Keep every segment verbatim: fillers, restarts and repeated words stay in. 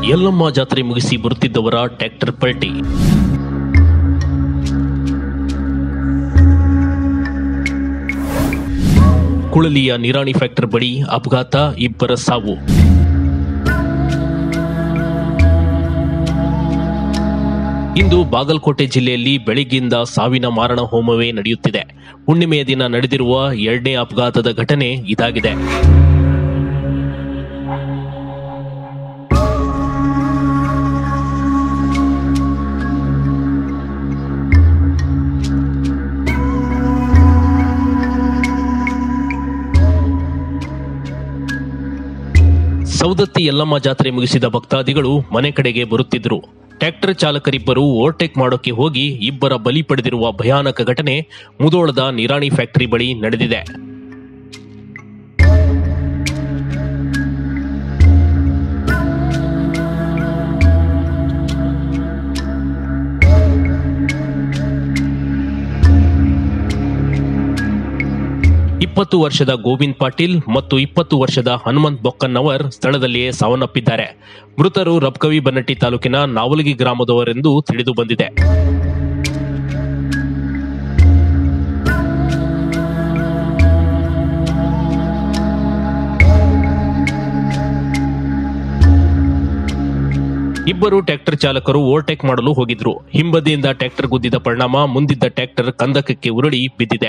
ಯಲ್ಲಮ್ಮ ಜಾತ್ರೆ ಮುಗಿಸಿ ಬರುತ್ತಿದ್ದವರ ಟ್ರ್ಯಾಕ್ಟರ್ ಪಲ್ಟಿ. ಕುಳಲಿಯ ನಿರಾಣಿ ಫ್ಯಾಕ್ಟರಿ ಬಳಿ ಅಪಘಾತ, ಇಬ್ಬರ ಸಾವು. ಇಂದು ಬಾಗಲಕೋಟೆ ಜಿಲ್ಲೆಯಲ್ಲಿ ಬೆಳಗ್ಗಿಂದ ಸಾವಿನ ಮಾರಣ ಹೋಮವೇ ನಡೆಯುತ್ತಿದೆ. ಹುಣ್ಣಿಮೆಯ ದಿನ ನಡೆದಿರುವ ಎರಡನೇ ಅಪಘಾತದ ಘಟನೆ ಇದಾಗಿದೆ. ಸೌದತ್ತಿ ಯಲ್ಲಮ್ಮ ಜಾತ್ರೆ ಮುಗಿಸಿದ ಭಕ್ತಾದಿಗಳು ಮನೆ ಕಡೆಗೆ ಬರುತ್ತಿದ್ದರು. ಟ್ರ್ಯಾಕ್ಟರ್ ಚಾಲಕರಿಬ್ಬರು ಓವರ್ಟೇಕ್ ಮಾಡೋಕೆ ಹೋಗಿ ಇಬ್ಬರ ಬಲಿ ಪಡೆದಿರುವ ಭಯಾನಕ ಘಟನೆ ಮುಧೋಳದ ನಿರಾಣಿ ಫ್ಯಾಕ್ಟರಿ ಬಳಿ ನಡೆದಿದೆ. ಇಪ್ಪತ್ತು ವರ್ಷದ ಗೋವಿಂದ್ ಪಾಟೀಲ್ ಮತ್ತು ಇಪ್ಪತ್ತು ವರ್ಷದ ಹನುಮಂತ್ ಬೊಕ್ಕನ್ನವರ್ ಸ್ಥಳದಲ್ಲಿಯೇ ಸಾವನ್ನಪ್ಪಿದ್ದಾರೆ. ಮೃತರು ರಬ್ಕವಿ ಬನ್ನಟ್ಟಿ ತಾಲೂಕಿನ ನಾವಲಗಿ ಗ್ರಾಮದವರೆಂದು ತಿಳಿದು ಬಂದಿದೆ. ಇಬ್ಬರು ಟ್ರ್ಯಾಕ್ಟರ್ ಚಾಲಕರು ಓವರ್ಟೇಕ್ ಮಾಡಲು ಹೋಗಿದ್ರು. ಹಿಂಬದಿಯಿಂದ ಟ್ರ್ಯಾಕ್ಟರ್ ಗುದ್ದಿದ ಪರಿಣಾಮ ಮುಂದಿದ್ದ ಟ್ರ್ಯಾಕ್ಟರ್ ಕಂದಕಕ್ಕೆ ಉರುಳಿ ಬಿದ್ದಿದೆ.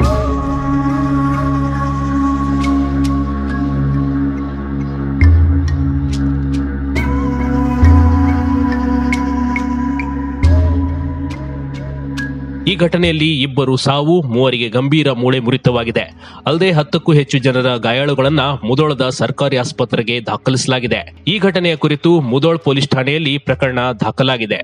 ಈ ಘಟನೆಯಲ್ಲಿ ಇಬ್ಬರು ಸಾವು, ಮೂವರಿಗೆ ಗಂಭೀರ ಮೂಳೆ ಮುರಿತವಾಗಿದೆ. ಅಲ್ಲದೆ ಹತ್ತಕ್ಕೂ ಹೆಚ್ಚು ಜನರ ಗಾಯಾಳುಗಳನ್ನ ಮುಧೋಳದ ಸರ್ಕಾರಿ ಆಸ್ಪತ್ರೆಗೆ ದಾಖಲಿಸಲಾಗಿದೆ. ಈ ಘಟನೆಯ ಕುರಿತು ಮುಧೋಳ ಪೊಲೀಸ್ ಠಾಣೆಯಲ್ಲಿ ಪ್ರಕರಣ ದಾಖಲಾಗಿದೆ.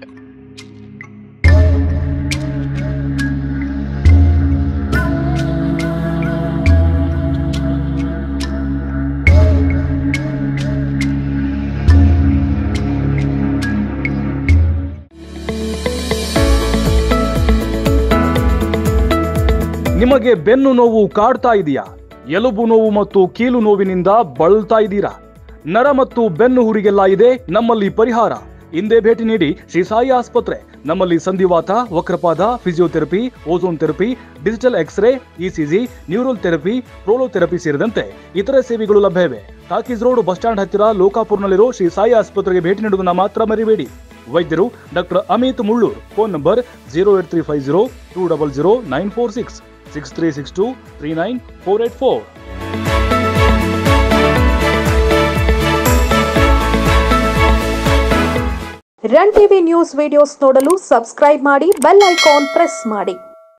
ನಿಮಗೆ ಬೆನ್ನು ನೋವು ಕಾಡ್ತಾ ಇದೆಯಾ? ಎಲುಬು ನೋವು ಮತ್ತು ಕೀಲು ನೋವಿನಿಂದ ಬಳಲ್ತಾ ಇದ್ದೀರಾ? ನರ ಮತ್ತು ಬೆನ್ನು ಹುರಿಗೆಲ್ಲ ಇದೆ ನಮ್ಮಲ್ಲಿ ಪರಿಹಾರ. ಹಿಂದೆ ಭೇಟಿ ನೀಡಿ ಶ್ರೀ ಸಾಯಿ ಆಸ್ಪತ್ರೆ. ನಮ್ಮಲ್ಲಿ ಸಂಧಿವಾತ, ವಕ್ರಪಾದ, physiotherapy, ozone therapy, digital x ray, ECG, neural therapy, prolotherapy ಸೇರಿದಂತೆ ಇತರೆ ಸೇವೆಗಳು ಲಭ್ಯವಿವೆ. ಟಾಕೀಸ್ ರೋಡ್ ಬಸ್ ಸ್ಟ್ಯಾಂಡ್ ಹತ್ತಿರ ಲೋಕಾಪುರ್ನಲ್ಲಿರೋ ಶ್ರೀ ಸಾಯಿ ಆಸ್ಪತ್ರೆಗೆ ಭೇಟಿ ನೀಡುವುದನ್ನು ಮಾತ್ರ ಮರಿಬೇಡಿ. ವೈದ್ಯರು doctor Amit Mullur. Phone number zero eight three five zero two double zero nine four six six three six two three nine four eight four. Run TV news videos ನೋಡಲು subscribe ಮಾಡಿ, bell icon press ಮಾಡಿ.